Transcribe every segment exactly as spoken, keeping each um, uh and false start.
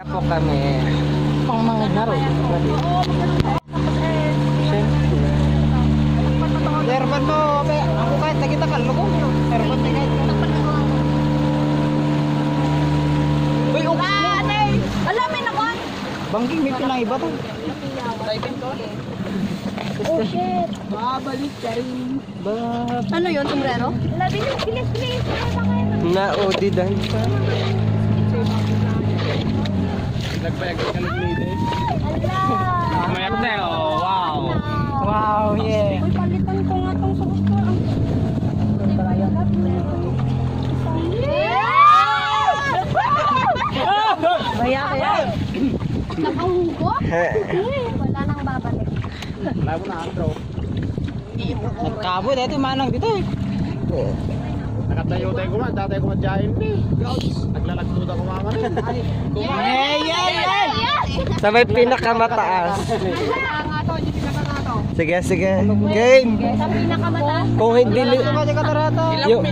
po kami. Pang mga naro. Derban mo, ako kahit nakita ka, lugo. Derban mo kahit. Uy, okay. Alam mo na ko. Bangging may pinang iba to. Oh shit. Babalik ka rin. Bab. Ano yun, sombrero? Wala, bilis, bilis, bilis. Naodidan pa. Nagpayag ka ng lady. Ala. Mayak na, oh, wow. Wow, yeah. Uy, palitan ko nga tong suot ko. Baya, baya. Nakahugo? Wala nang babalik. Labo na, bro. Nagkabo, dito manang dito eh. Nakatayo tayo kuma, tatay ko madyahin eh. Naglalagtuda ko mga rin. Hey, hey, hey! Sa may pinakamataas. Sige, sige. Game! Sa pinakamataas. Kung hindi... li- Yung,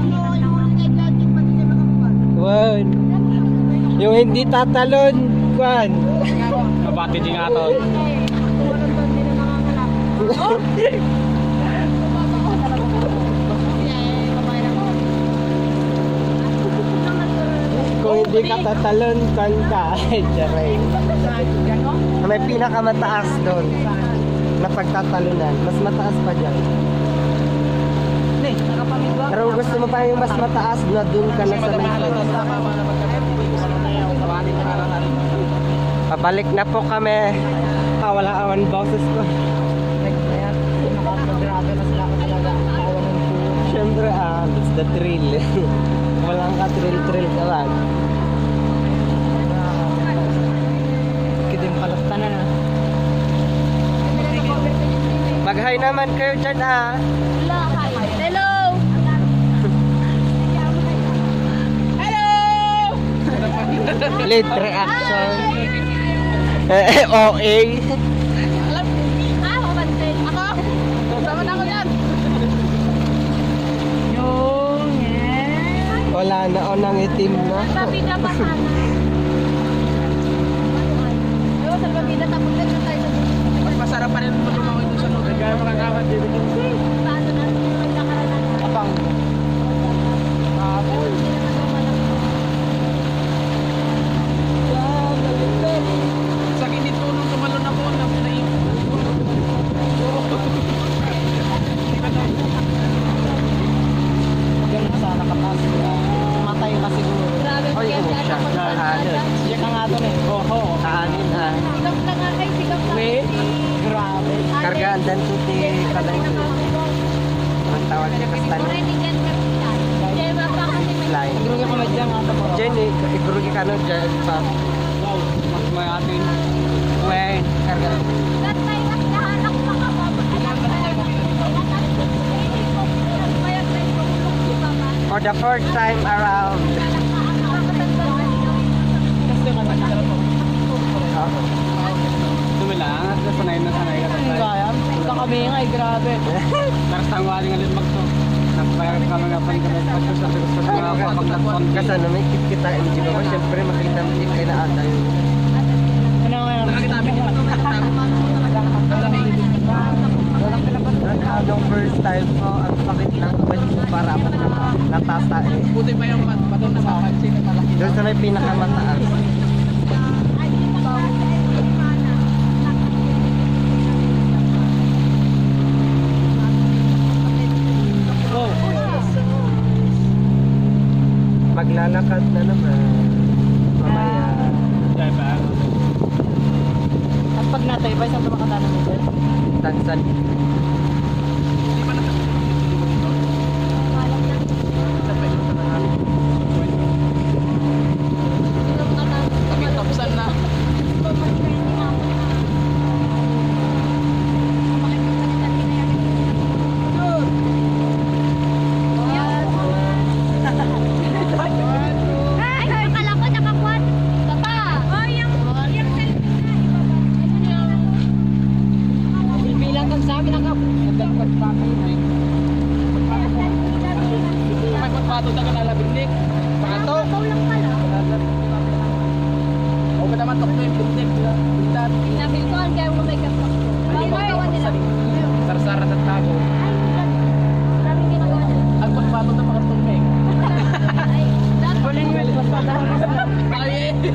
One. Yung hindi tatalon. Kwan. Mabati din nga to. Kung hindi ka tatalon, kwan ka. Charay. May pinakamataas doon. Na pagtatalunan. Mas mataas pa dyan. Pero kung gusto mo pa yung mas mataas, na doon ka na sa may pabalik na po kami. Ah, wala awan boses ko. Siyempre, ah, it's the thrill. Walang ka thrill-thrill ka lang. Kitim palakta na na. Mag-hi naman kayo dyan, ah. Hello! Lead reaction. Eh, O A. Ah, mabansin. Ako? Sama na ako dyan. Yung, yeah. Wala na, o nang itim na. Salbabida pa sana. Yo, salbabida tapos na tayo sa Mas masarap pa rin pag lumawin doon sa loob. Kaya mga kawan dito. paano na may nakaraan na. Abang. Apoy. Sa ginito nung tumalon ako, namin ganun sa nakapasok na matay ka siguro. Grabe Ay, kaya oh, siya. Kahanin. Siya ka nga doon eh. Oho. Kahanin, ha. Sigap ka nga kay sigap ka. Wait. Grabe. Kargaan dan tuti kalay ko. Ang tawag niya kastan. Already get ka sila. Kaya ba pa kasi may Line. Igrugi ko na dyan nga ito po. Jenny, igurugi ka no dyan pa. Wow. Mas may atin. Wen, kargaan. gatay na hinahanap pa ka ba? For the first time around. Kasi ka na kita po. Oh. Dumilang. At sanay na sanay ka. Ang kaya. Ito kami nga eh. Grabe. Pero sa wali nga rin magto. Nagpayag kami nga pa rin kami. Kasi sa gusto ko nga kapag nagpon. Kasi ano, may kita M G ko. Siyempre makita mo yung kay na ata yun. Ano nga yun? Nakakita namin yung Anong first time ko, ang sakit lang ko para ako natasa eh. Buti pa yung bato na sa pansin na malaki. Doon sa may pinakamataas. Oh. Maglalakad na naman. Mamaya. Dahil ba? At pag natay ba, isang tumakatana mo dyan? Tansan. Tapusan na. Ay, akala ko nakakuha. Papa! Oh, yung yung selfie na. Bilang kang sabi,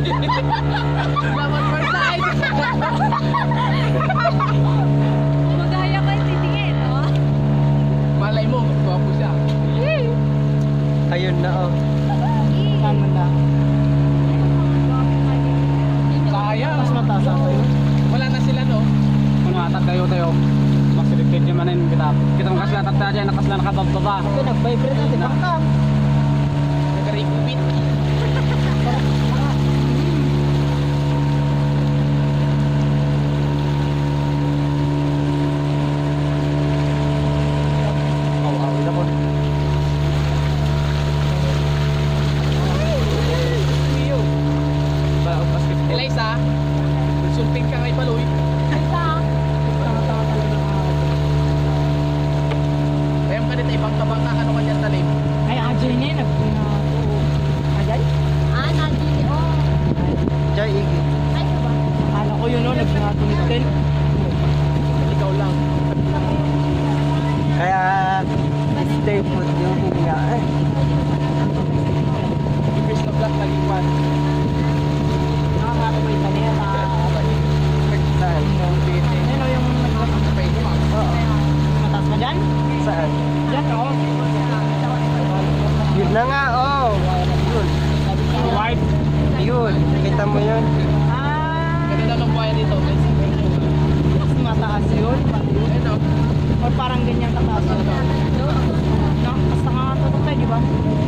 Dapat first time. Magaya ko yung titingin, no? Malay mo, gwapo siya. Ayun na oh. Saan man na? Kaya. Mas mataas ako yun. Wala na sila, no? Kung atag kayo tayo, magsilipid nyo manin kita. Kita mo kasla tatda dyan, nakasla nakatotota. Ito, nag-vibrate natin. Baka. Nag-repeat. Eliza, sulting ka kay Paloy. Kaya ka dito, ibang kabangka ka naman yan talim. Ay, Ajay na yun. Ajay? Ah, nandito. Oh. Jai, Iggy. Ay, ka ba? Akala ko yun, no? Nagsingatunit din. Ikaw lang. Kaya, stay put yung hininga. Eh, Ibis na black naging one. Nakakata ko yung tali. saan? Ano yung naglakas sa pwede mo? Oo. Mataas na dyan? Saan? Dyan, oo. Yun na nga, oh. Yun. White. Yun. Kita mo yun? Ah, Ganun na lang buhay dito. mas mataas yun. Ano? Or parang ganyan kataas yun. No, mas nakakatutok tayo, di ba?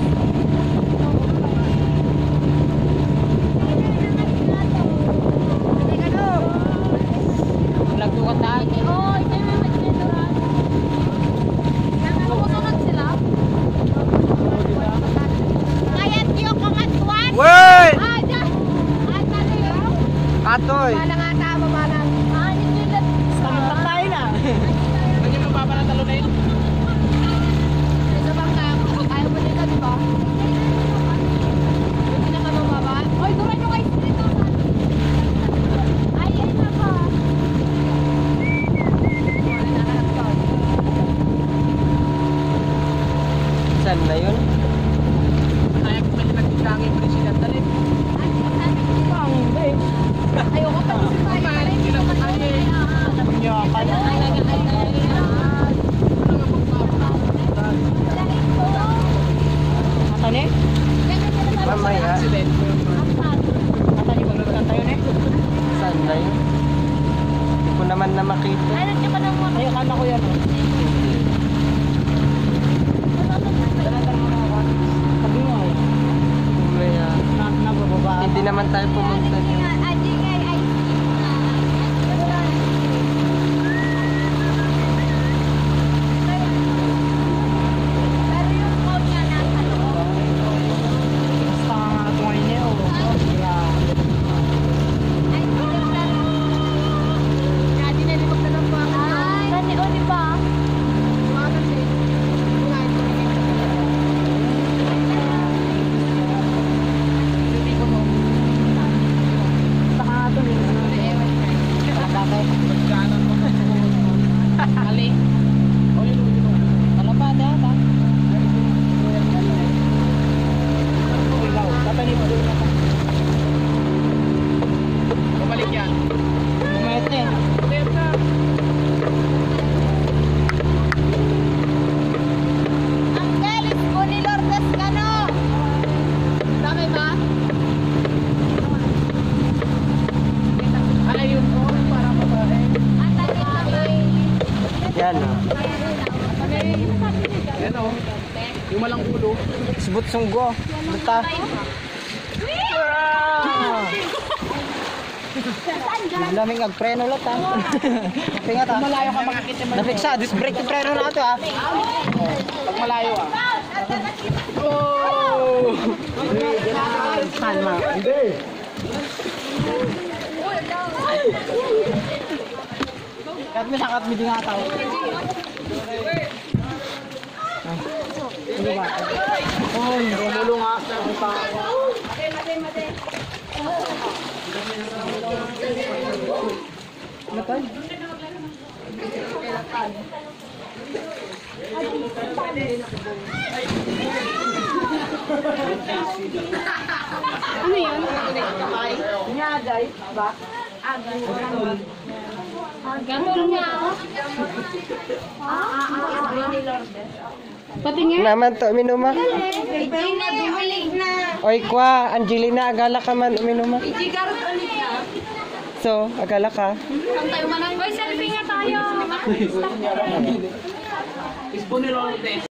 Nagtukat na. Oo, ito yung mga tinuturan. Sumusunod sila. Kaya tiyo ko matwan. Wait! Ah, dyan. Ah, talo yun. Atoy! Mala nga tama, mala. Ah, hindi nila. Talutak tayo na. Ano yung mababa na talo na yun? Ito bang kaya ayaw mo nila, di ba? Yung pinakamababa. Oy, duran nyo guys dito. Ay, ay, naka. Saan na yun? Kaya ko pwede nagtitangin president talim. Ay, sabi ko dito. Ang hindi. Ayoko pa dito tayo. Kumain, Hindi ko sila- kayo. ay, Kunyakan. Matan eh? Mamaya. President. Matan yung maglutan tayo eh? Saan na yun? Hindi ko naman na makita. Ay, nandiyan pa ng mga. Ay, akala ko yan. oh. Sabi mo eh. Mamaya. Na, nabababa. Hindi naman tayo pumunta dyan. Basta nga ito ngayon eh. oh. Grabe. Basta nga ito eh. Kalapate. Ali. Oh, yun, yun, yun. Kalapate ata. Ikaw, tatanim mo doon ako. Bumalik yan. Bumayat na eh. Bumalik ka. Ay, yun. Oh, para babae. Yan oh. Yan o. Yung malang ulo. Subot sunggo. Buta. Laming agpreno lot ha. Pingat ha. Malayo ka makakita mo. Nafiksa, disc brake yung preno na ito ha. Pag malayo ah. Oh! Saan ma? Kat mo sakat mo din nga tao. Hindi ba? Oh, umulo nga. Ano to? Ano yun? Ganun niya ako. Pati nga. Naman to, minuma. Ijina, dumalig na. Oy, kwa, Angelina, agala ka man, uminuma. Ijigar ulit na. So, agala ka. Saan tayo manang? Boy, selfie nga tayo.